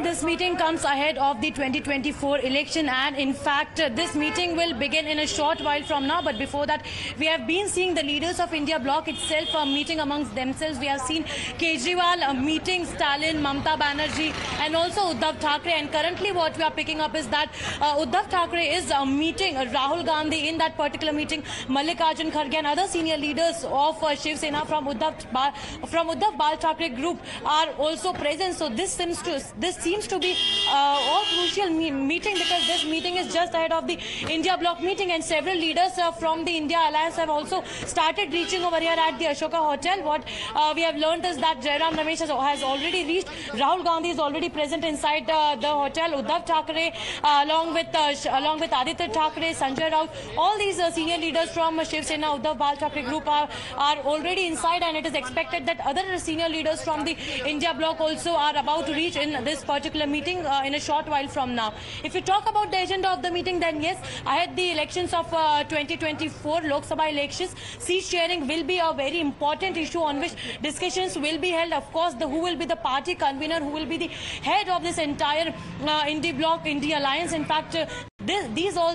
this meeting comes ahead of the 2024 election, and in fact this meeting will begin in a short while from now. But before that, we have been seeing the leaders of India bloc itself meeting amongst themselves. We have seen Kejriwal meeting Stalin, Mamata Banerjee and also Uddhav Thackeray, and currently what we are picking up is that Uddhav Thackeray is meeting Rahul Gandhi. In that particular meeting, Mallikarjun Kharge and other senior leaders of Shiv Sena from Uddhav Bal Thackeray group are also present. So this seems to be a crucial meeting, because this meeting is just ahead of the India bloc meeting, and several leaders from the India Alliance have also started reaching over here at the Ashoka Hotel. What we have learned is that Jairam Ramesh has already reached. Rahul Gandhi is already present inside the hotel. Uddhav Thackeray along with Aditya Thackeray, Sanjay Raut, all these senior leaders from Shiv Sena, Uddhav Bal Thackeray group are already inside, and it is expected that other senior leaders from the India bloc also are about to reach in this particular meeting in a short while from now. If you talk about the agenda of the meeting, then yes, ahead the elections of 2024 Lok Sabha elections, seat sharing will be a very important issue on which discussions will be held. Of course, who will be the party convener, who will be the head of this entire India bloc, India Alliance. In fact, these all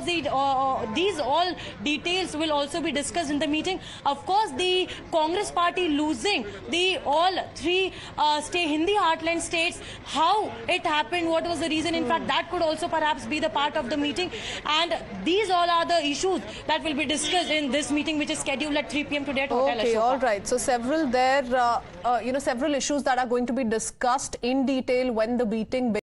details will also be discussed in the meeting. Of course, the Congress party losing the all three Hindi heartland states, how it happened, what was the reason, in fact that could also perhaps be the part of the meeting, and these all are the issues that will be discussed in this meeting, which is scheduled at 3 p.m. today at Hotel Ashoka. Okay, all right. So several issues that are going to be discussed in detail when the meeting begins.